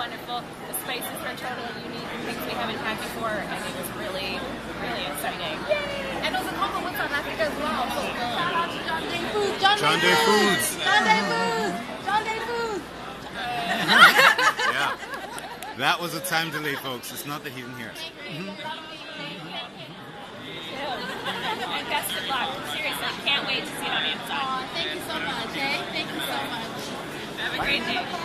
wonderful. The spices were totally unique and things we haven't had before, and it was really, really exciting. Yay! And it was a combo with South Africa as well. So shout out to John Day Foods. John Day Foods. John Day Foods. John Day Foods. Yeah. That was a time delay, folks. It's not that he didn't hear us. And best of luck. Seriously, can't wait to see it on the inside. Thank you so much, eh? Thank you so much. Have a great day.